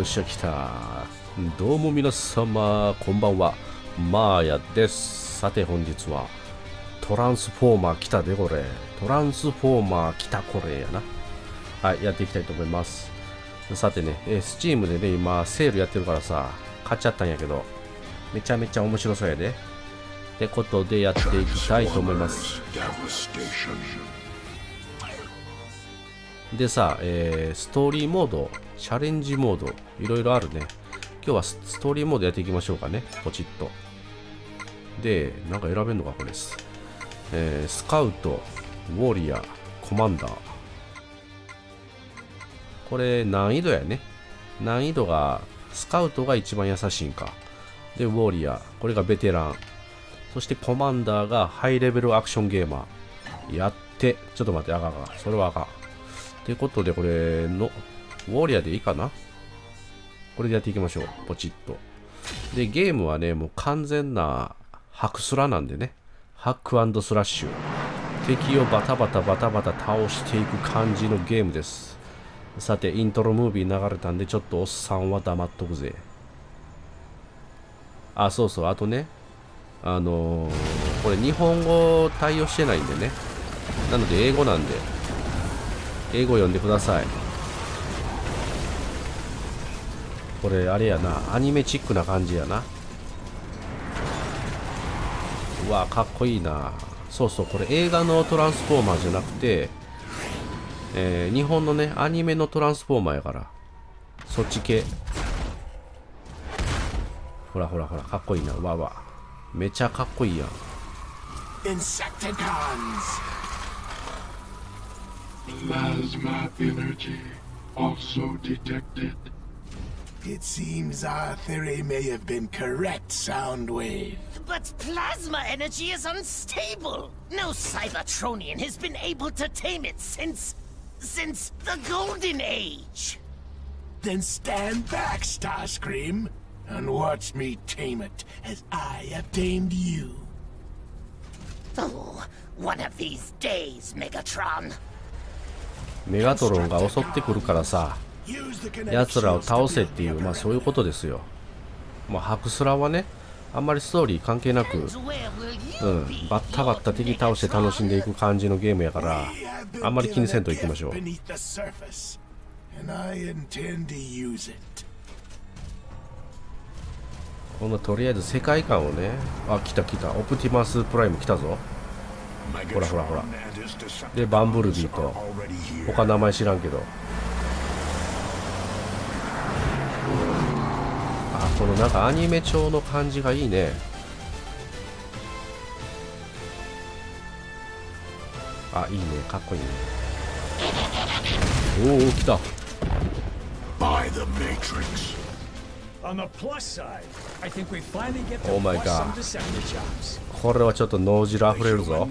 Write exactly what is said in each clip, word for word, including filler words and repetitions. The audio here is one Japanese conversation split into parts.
っしゃ来た。どうも皆様こんばんは、マーヤです。さて本日はトランスフォーマー来たでこれ。トランスフォーマー来たこれやな。はい、やっていきたいと思います。さてね、えー、スチームでね今セールやってるからさ買っちゃったんやけど、めちゃめちゃ面白そうやで。ってことでやっていきたいと思います。でさ、えー、ストーリーモード、チャレンジモード、いろいろあるね。今日はストーリーモードやっていきましょうかね。ポチッと。で、なんか選べるのかこれです。えー、スカウト、ウォリアー、コマンダー。これ難易度やね。難易度が、スカウトが一番優しいんか。で、ウォリアー、これがベテラン。そしてコマンダーがハイレベルアクションゲーマー。やって、ちょっと待って、あかんあかん。それはあかん。ということで、これの、ウォリアーでいいかな？これでやっていきましょう。ポチッと。で、ゲームはね、もう完全なハクスラなんでね。ハック&スラッシュ。敵をバタバタバタバタ倒していく感じのゲームです。さて、イントロムービー流れたんで、ちょっとおっさんは黙っとくぜ。あ、そうそう、あとね、あのー、これ日本語対応してないんでね。なので、英語なんで、英語読んでください。これあれやな、アニメチックな感じやな。うわかっこいいな。そうそう、これ映画のトランスフォーマーじゃなくて、えー、日本のねアニメのトランスフォーマーやから、そっち系。ほらほらほら、かっこいいな。わわめちゃかっこいいやん。 Plasma energy also detected. It seems our theory may have been correct, Soundwave. But plasma energy is unstable. No Cybertronian has been able to tame it since... since the Golden Age. Then stand back, Starscream, and watch me tame it as I have tamed you. Oh, one of these days, Megatron. メガトロンが襲ってくるからさ、奴らを倒せっていう、まあそういうことですよ。まあハクスラはね、あんまりストーリー関係なく、うん、バッタバッタ敵倒して楽しんでいく感じのゲームやから、あんまり気にせんといきましょう。このとりあえず世界観をね、あ、来た来た、オプティマスプライム来たぞ。ほらほらほら。で、バンブルビーと、他名前知らんけど。あ、このなんかアニメ調の感じがいいね。あ、いいね、かっこいいね。おお、来た。オーマイガー。これはちょっと脳汁あふれるぞ。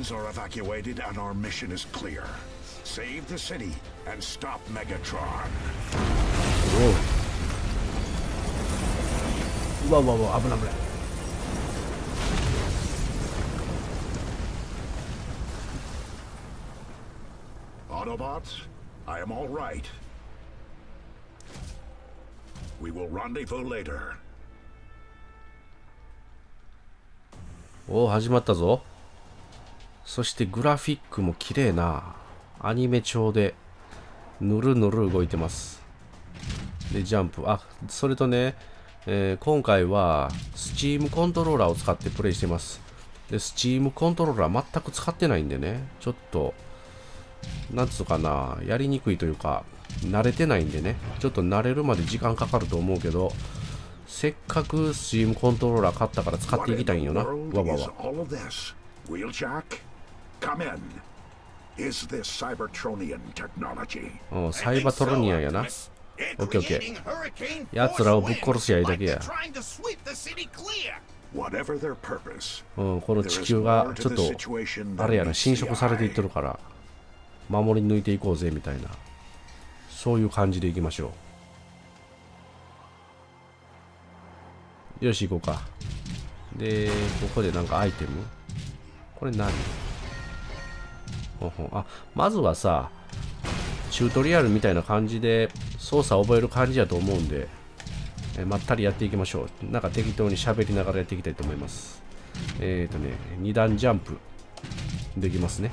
おうわうわうわ、危ない危ない。 Autobots, I am all right. We will rendezvous later. おお、始まったぞ。そしてグラフィックも綺麗なアニメ調でぬるぬる動いてます。でジャンプ、あ、それとね、えー、今回はスチームコントローラーを使ってプレイしてます。でスチームコントローラー全く使ってないんでね、ちょっとなんつうかな、やりにくいというか慣れてないんでね、ちょっと慣れるまで時間かかると思うけど、せっかくスチームコントローラー買ったから使っていきたいんよな。わわわ。おう、サイバトロニアンやな。オッケーオッケー。奴らをぶっ殺しやいだけや。うん、この地球がちょっとあれやな、侵食されていってるから守り抜いていこうぜみたいな、そういう感じでいきましょう。よし行こうか。でここでなんかアイテム、これ何？ほんほん、あ、まずはさチュートリアルみたいな感じで操作覚える感じやと思うんで、 えー、まったりやっていきましょう。なんか適当に喋りながらやっていきたいと思います。えっとね、に段ジャンプできますね。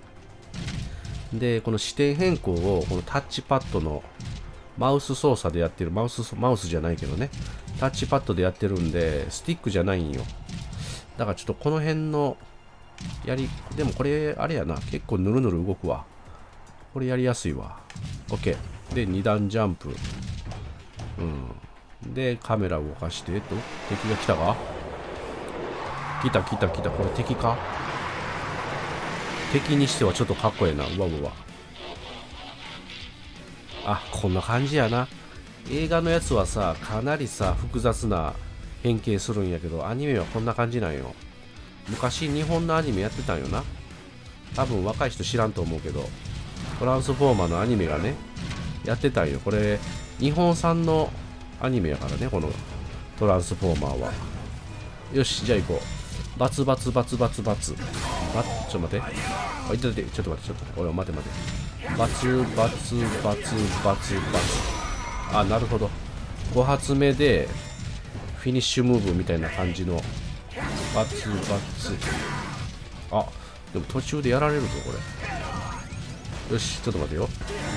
で、この視点変更をこのタッチパッドのマウス操作でやってる、マウス、マウスじゃないけどね、タッチパッドでやってるんで、スティックじゃないんよ。だからちょっとこの辺のやり、でもこれ、あれやな、結構ぬるぬる動くわ。これやりやすいわ。OK。で、に段ジャンプ。うん。で、カメラ動かして、えっと、敵が来たか？来た来た来た。これ敵か？敵にしてはちょっとかっこええな。うわうわ。あ、こんな感じやな。映画のやつはさ、かなりさ、複雑な変形するんやけど、アニメはこんな感じなんよ。昔、日本のアニメやってたんよな。多分若い人知らんと思うけど、トランスフォーマーのアニメがね、やってたんよ。これ、日本産のアニメやからね、このトランスフォーマーは。よし、じゃあ行こう。バツバツバツバツバツ。バツ、ちょっと待って。あ、いたて、ちょっと待って、ちょっと。おい、待て待て。バツバツバツバツバツ。あ、なるほど。ご発目で、フィニッシュムーブみたいな感じの、バツバツ。あ、でも途中でやられるぞ、これ。よし、ちょっと待てよ。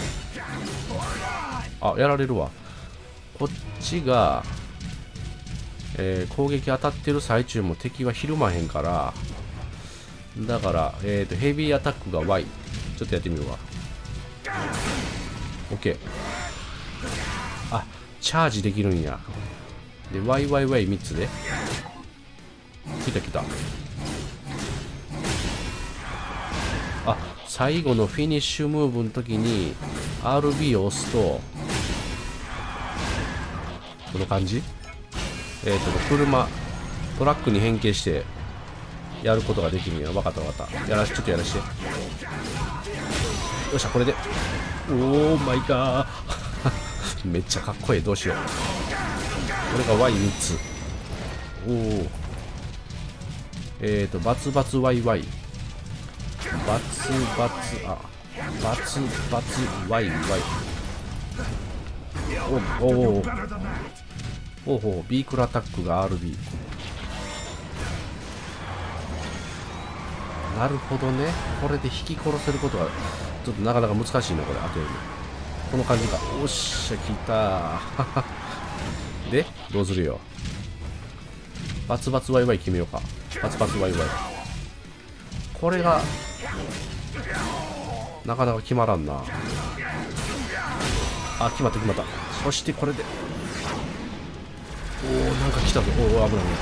あ、やられるわ。こっちが、えー、攻撃当たってる最中も敵はひるまへんから、だから、えーと、ヘビーアタックが Y。ちょっとやってみるわ。OK。あ、チャージできるんや。で、ワイワイワイみっつで。来た来た。あ、最後のフィニッシュムーブの時に アールビー を押すと、この感じ？えっと、車、トラックに変形してやることができるんや。わかったわかった。やらし、ちょっとやらして。よっしゃ、これで。おーマイガー。めっちゃかっこいい。どうしよう。これが ワイみっつ。おお。えっと、バツバツ ワイワイ。バツバツ、あ、バツバツ ワイワイ。おおお。おお、ビークルアタックが アールビー。なるほどね。これで引き殺せることがちょっとなかなか難しいな、これ。あとよりこの感じか。おっしゃ、来たで、どうするよ。バツバツワイワイ決めようか。バツバツワイワイ。これがなかなか決まらんな。あ、決まった決まった。そしてこれで、おお、なんか来たぞ。おお、危ない危ない。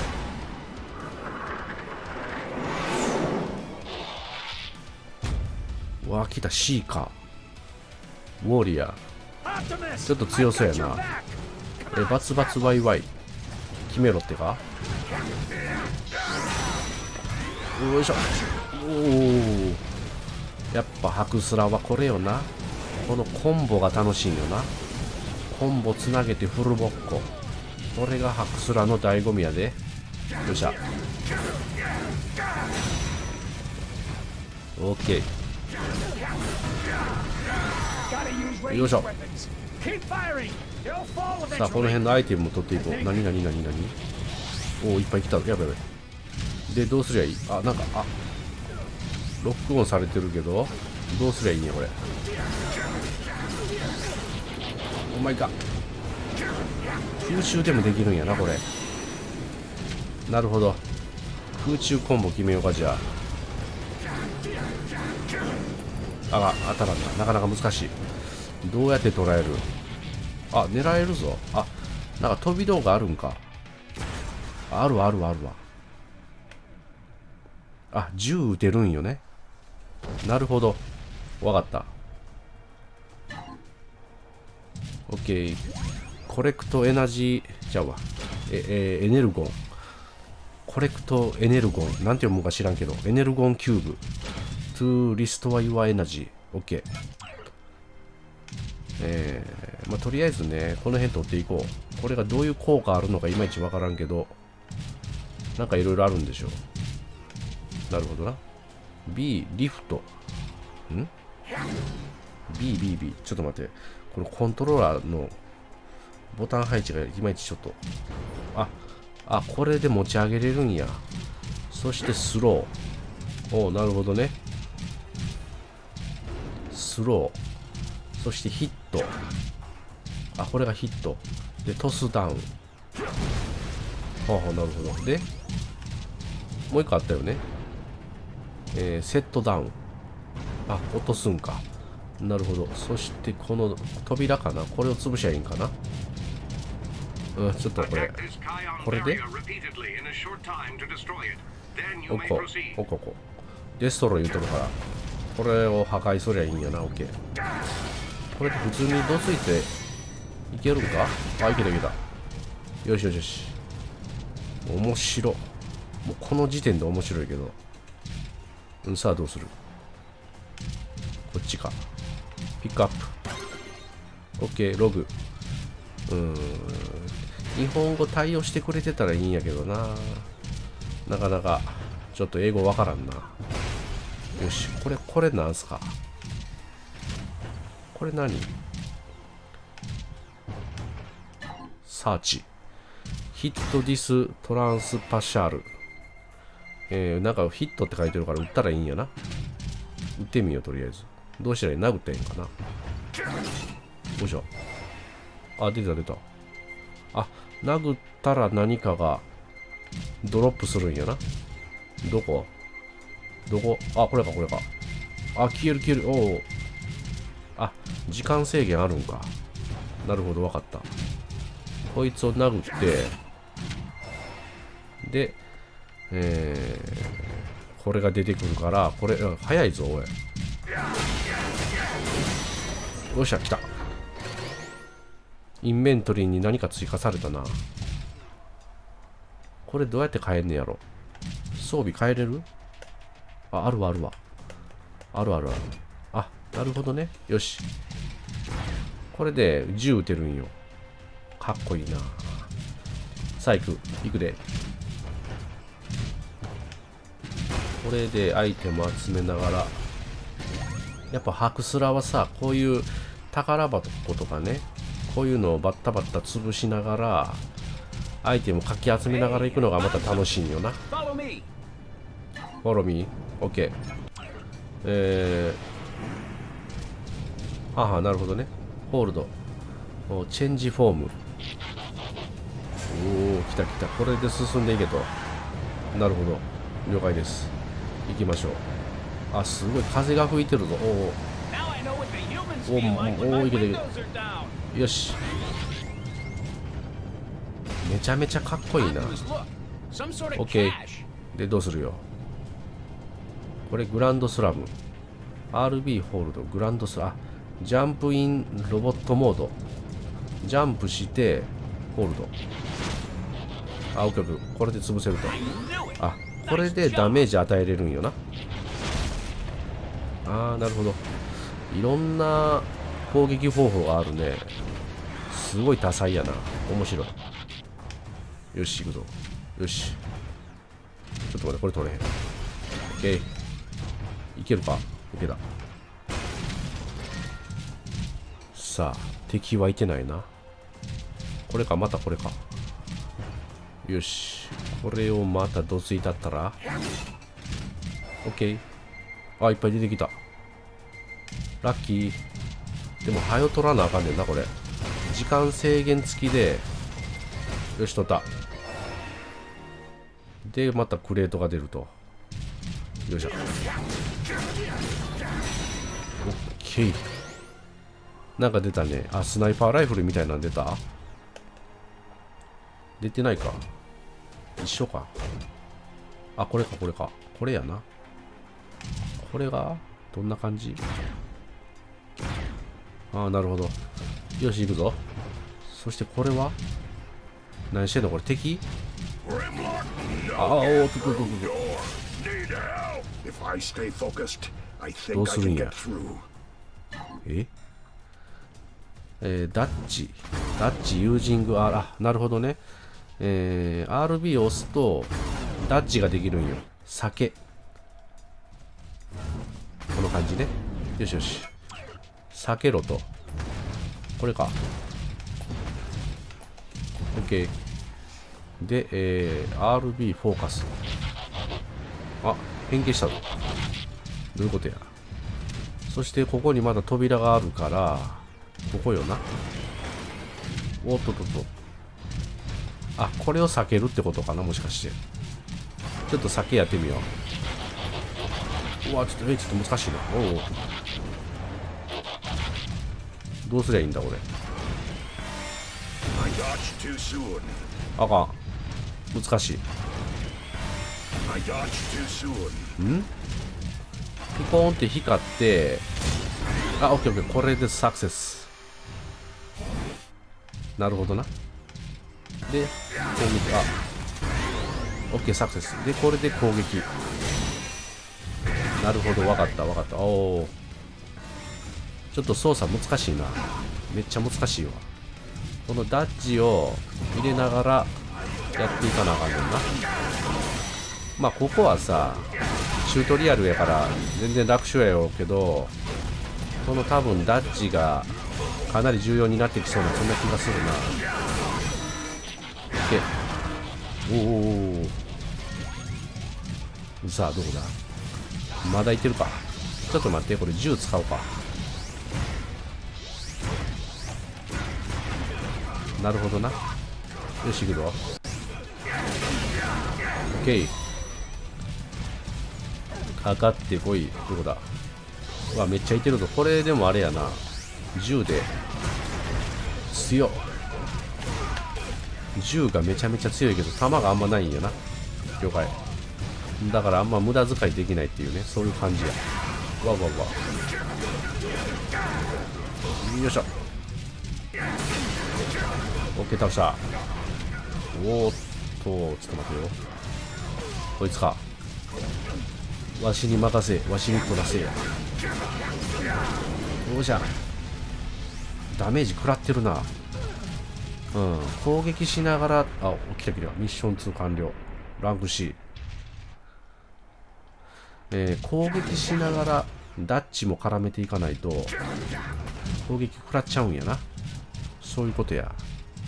うわ、来た。 C か。ウォーリアーちょっと強そうやな。え、バツバツワイワイ決めろってか。よいしょ。おお、やっぱハクスラはこれよな。このコンボが楽しいよな。コンボつなげてフルボッコ。これがハクスラの醍醐味やで。よっしゃ。オッケー。よいしょ。さあ、この辺のアイテムも取っていこう。なになになになに。おお、いっぱい来た。やばいやばい。で、どうすりゃいい。あ、なんか、あ、ロックオンされてるけど、どうすりゃいいんや、これ。お前か。空中でもできるんやな、これ。なるほど。空中コンボ決めようか、じゃあ。あが、当たらんな。なかなか難しい。どうやって捉える。あ、狙えるぞ。あ、なんか飛び道具あるんか。あるあるあるわ。あ、銃撃てるんよね。なるほど。わかった。オッケー。コレクトエナジー、ちゃうわ。え、えー、エネルゴン。コレクトエネルゴン。なんて読むか知らんけど。エネルゴンキューブ。to restore your energy。オッケー。えー、まあ、とりあえずね、この辺取っていこう。これがどういう効果あるのかいまいちわからんけど、なんかいろいろあるんでしょう。なるほどな。B、リフト。ん ?B、B、B。ちょっと待って。このコントローラーのボタン配置がいまいちちょっと。あ、あ、これで持ち上げれるんや。そしてスロー。おお、なるほどね。スロー。そしてヒット。あ、これがヒット。で、トスダウン。はあはあ、なるほど。で、もう一個あったよね。えー、セットダウン。あ、落とすんか。なるほど。そしてこの扉かな。これを潰しゃいいんかな。うん、ちょっとこれ。これでおこおこおこ。デストロイ言うとるから。これを破壊すりゃいいんやな。オッケー。これで普通にどついていけるんか。あ、いけたいけた。よしよしよし。面白。もうこの時点で面白いけど。うん、さあどうする。こっちか。ピックアップ。OK、ログ。うーん。日本語対応してくれてたらいいんやけどな。なかなか、ちょっと英語わからんな。よし、これ、これなんすか。これ何？サーチ。ヒットディストランスパシャル。えー、なんかヒットって書いてるから撃ったらいいんやな。撃ってみよう、とりあえず。どうしたらいい？殴ってんかな。よいしょ。あ、出た出た。あ、殴ったら何かがドロップするんやな。どこ？どこ？あ、これか、これか。あ、消える消える。おお。あ、時間制限あるんか。なるほど、わかった。こいつを殴って、で、えー、これが出てくるから、これ、うん、早いぞ、おい。よっしゃ、来た。インベントリーに何か追加されたな。これどうやって変えんねやろ。装備変えれる？あ、あるわ、あるわ。あるあるある。あ、なるほどね。よし。これで銃撃てるんよ。かっこいいな。さあ、行く。行くで。これでアイテム集めながら。やっぱハクスラはさ、こういう宝箱とかね、こういうのをバッタバッタ潰しながら、アイテムかき集めながら行くのがまた楽しいんよな。フォローミー。オッケー。えー。はは、なるほどね。ホールド。チェンジフォーム。おお、来た来た。これで進んでいけと。なるほど。了解です。行きましょう。あ、すごい風が吹いてるぞ。おお。おお、おお、いけてる。よし。めちゃめちゃかっこいいな。オッケー。で、どうするよ。これ、グランドスラム。アールビー ホールド、グランドスラム。あ、ジャンプインロボットモード。ジャンプして、ホールド。あ、オッケーオッケー。これで潰せると。あ、これでダメージ与えれるんよな。あー、なるほど。いろんな攻撃方法があるね。すごい多彩やな。面白い。よし、行くぞ。よし。ちょっと待って、これ取れへん。オッケー。いけるか？いけた。さあ、敵はいてないな。これか、またこれか。よし。これをまたどついたったら。オッケー。あ、いっぱい出てきた。ラッキー。でも、早取らなあかんねんな、これ。時間制限付きで。よし、取った。で、またクレートが出ると。よいしょ。オッケー。なんか出たね。あ、スナイパーライフルみたいなの出た？出てないか。一緒か。あ、これか、これか。これやな。これがどんな感じ？ああ、なるほど。よし、行くぞ。そしてこれは何してんのこれ？敵？ああ、おー、くくくくく。どうするんや。ええー、ダッチ。ダッチユージング R。あ、なるほどね。えー、アールビー を押すと、ダッチができるんよ。酒。この感じね。よしよし。避けろと。これか。 OK。で、えー、アールビー フォーカス。あ、変形したぞ。どういうことや。そしてここにまだ扉があるから、ここよな。おっとっとっと。あ、これを避けるってことかな、もしかして。ちょっと避けやってみよう。うわ、ちょっと、え、ちょっと難しいな。おお。どうすりゃいいんだ、これ。あかん。難しい。ん？ピコーンって光って、あ、オッケーオッケー。これでサクセス。なるほどな。で、攻撃、あ、オッケー、サクセス。で、これで攻撃。なるほど、わかった、わかった。おお。ちょっと操作難しいな。めっちゃ難しいわ。このダッジを入れながらやっていかなあかんねんな。まあ、ここはさ、チュートリアルやから全然楽勝やろうけど、この多分ダッジがかなり重要になってきそうな、そんな気がするな。おおお。さあ、どこだ。まだいけるか。ちょっと待って、これ銃使おうか。なるほどな。よし、行くぞ。オッケー。かかってこい。どこだ。うわ、めっちゃいてるぞ。これでもあれやな。銃で。強っ。銃がめちゃめちゃ強いけど、弾があんまないんやな。了解。だからあんま無駄遣いできないっていうね、そういう感じや。わわわ。よいしょ。オッケー、倒した。おーっと、ちょっと待てよ。こいつか。わしに任せ、わしに取らせや。よっしゃ。ダメージ食らってるな。うん、攻撃しながら、あ、来た来た。ミッションツー完了。ランク C。えー、攻撃しながら、ダッチも絡めていかないと、攻撃食らっちゃうんやな。そういうことや。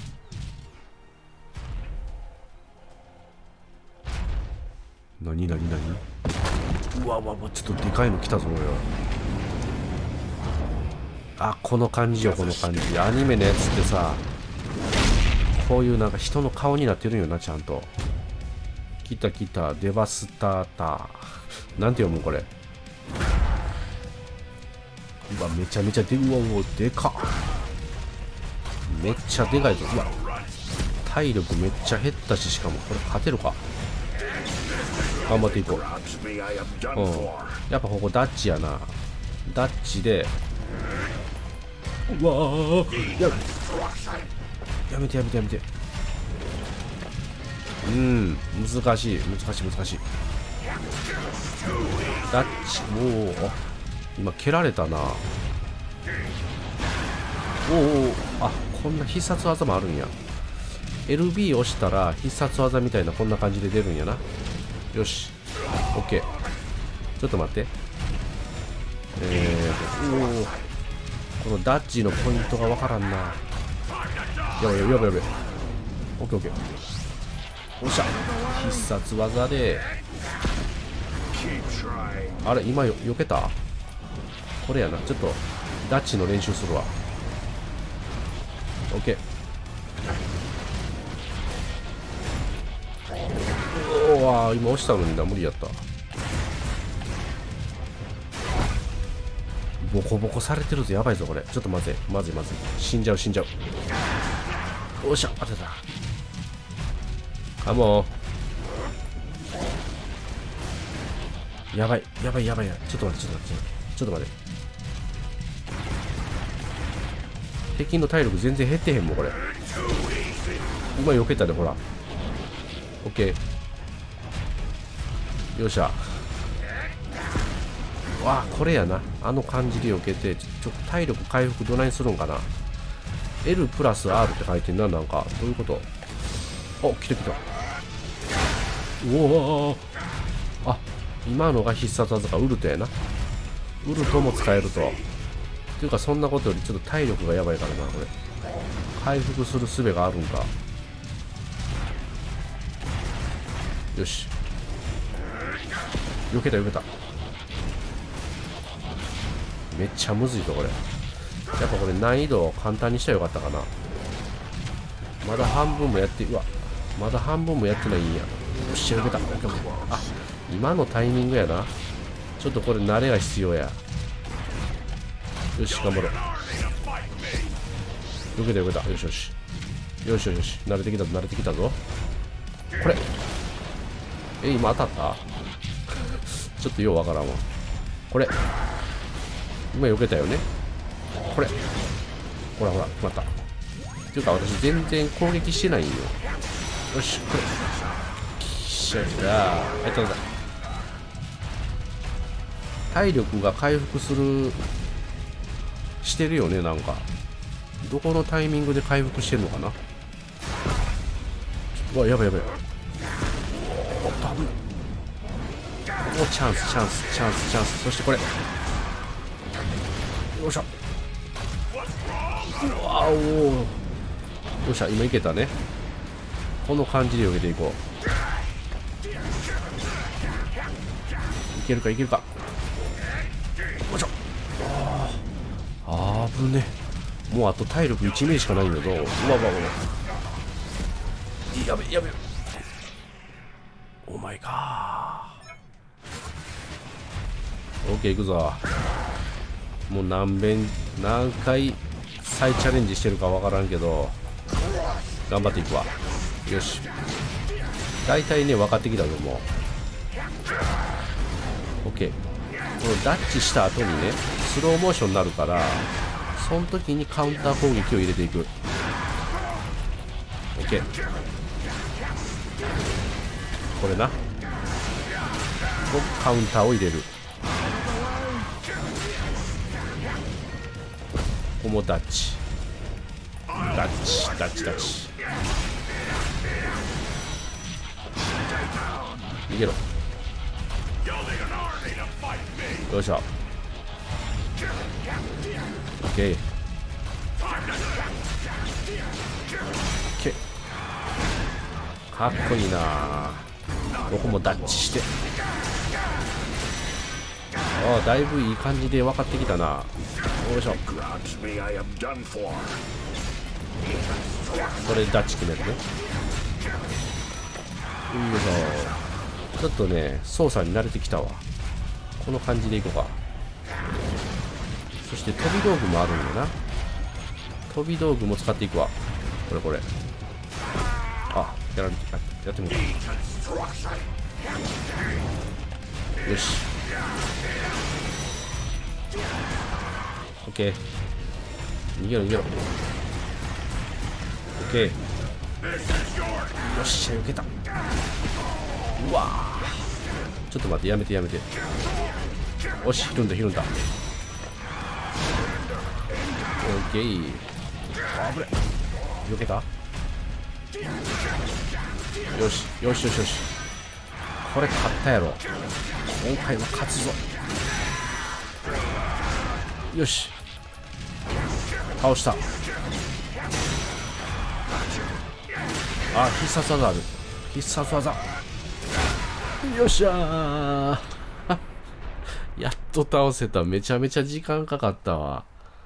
なになになに？うわうわうわ、ちょっとでかいの来たぞ、俺は。あ、この感じよ、この感じ。アニメのやつってさ、こういうなんか人の顔になってるんよな、ちゃんと。来た来た、デバスターター。なんて読むこれ。うわ、めちゃめちゃで、うわうわ、でかっ。めっちゃでかいぞ。うわ、体力めっちゃ減ったし、しかもこれ勝てるか。頑張っていこう。うん。やっぱここダッチやな。ダッチで。うわー、ややめてやめてやめて。うん、難しい難しい難しい。ダッチ、おお、今蹴られたな。おお、あ、こんな必殺技もあるんや。エルビー 押したら必殺技みたいなこんな感じで出るんやな。よし、オッケー。ちょっと待って。えー、おお、このダッチのポイントがわからんな。やばいやばいやばいやばい。オッケーオッケー。おっしゃ、必殺技で。あれ、今よ避けた。これやな。ちょっとダッチの練習するわ。オッケー。おお、今押したのにな、無理やった。ボコボコされてるぞ。やばいぞこれ。ちょっとまずいまずいまずい。死んじゃう死んじゃう。おっしゃ、当てた。あ、もうやばいやばいやばいや。ちょっと待ってちょっと待ってちょっと待って。敵の体力全然減ってへんもんこれ。今避けたで、ほら。オッケー。よっしゃ。わあ、これやな。あの感じで避けて、ちょっと体力回復どないするんかな。 L プラス R って書いてんな。なんかどういうこと。お、来た来た。おお、あ、今のが必殺技か。ウルトやな。ウルトも使えると。っていうか、そんなことよりちょっと体力がやばいからなこれ。回復する術があるんか。 よし。避けた避けた。めっちゃむずいぞこれ。やっぱこれ難易度を簡単にしたらよかったかな。まだ半分もやって、うわ、まだ半分もやってないんや。よっしゃ、避けた。あ、今のタイミングやな。ちょっとこれ慣れが必要や。よし、頑張ろう。避けた避けた。よしよし。よしよしよし。慣れてきたぞ、慣れてきたぞ。これ。え、今当たったちょっとようわからんわ。これ。今避けたよね。これ。ほらほら、決まった。っていうか私全然攻撃してないんよ。よし、これ。しゃきだ。えっと、体力が回復する、してるよね、なんか。どこのタイミングで回復してるのかな。うわ、やばいやばい。おっと、危ない。お、チャンス、チャンス、チャンス、チャンス。そしてこれ。よっしゃ。うわおお。よっしゃ、今いけたね。この感じで避けていこう。いけるかいけるか。よいしょ。ああ、危ね。もうあと体力いち名しかないんだぞ。うわうわうわ。やべやべ。お前か。オッケー、いくぞ。もう何遍何回再チャレンジしてるかわからんけど頑張っていくわ。よし、大体ね分かってきたぞもう。 OK、 このダッチした後にねスローモーションになるから、その時にカウンター攻撃を入れていく。 OK、 これな、カウンターを入れる。ここもダッチダッチダッチダッチ。逃げろ。よいしょ。 OK、 OK、 かっこいいな。ここもダッチして、ああ、だいぶいい感じで分かってきたな。よいしょ。これダッチ決めるね。よいしょ。ちょっとね操作に慣れてきたわ。この感じでいこうか。そして飛び道具もあるんだな。飛び道具も使っていくわ。これこれ。あ、やられて、やってみる。よし。オッケー。逃げろ逃げろ。オッケー。よっしゃ、避けた。うわー、ちょっと待って、やめてやめて。よし、ひるんだひるんだ。オッケー。あぶれ。避けた。よしよしよしよし。これ勝ったやろ。今回は勝つぞ。よし、倒した。あ、必殺技ある。必殺技。よっしゃーやっと倒せた。めちゃめちゃ時間かかったわ。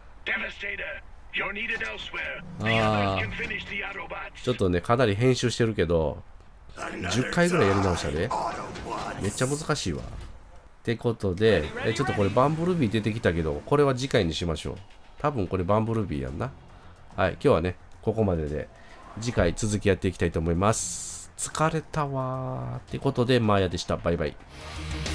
ああ、ちょっとねかなり編集してるけどじゅっかいぐらいやり直したで。めっちゃ難しいわ。ってことでえちょっとこれバンブルビー出てきたけど、これは次回にしましょう。多分これバンブルビーやんな。はい、今日はねここまでで、次回続きやっていきたいと思います。疲れたわー。ってことでマーヤでした。バイバイ。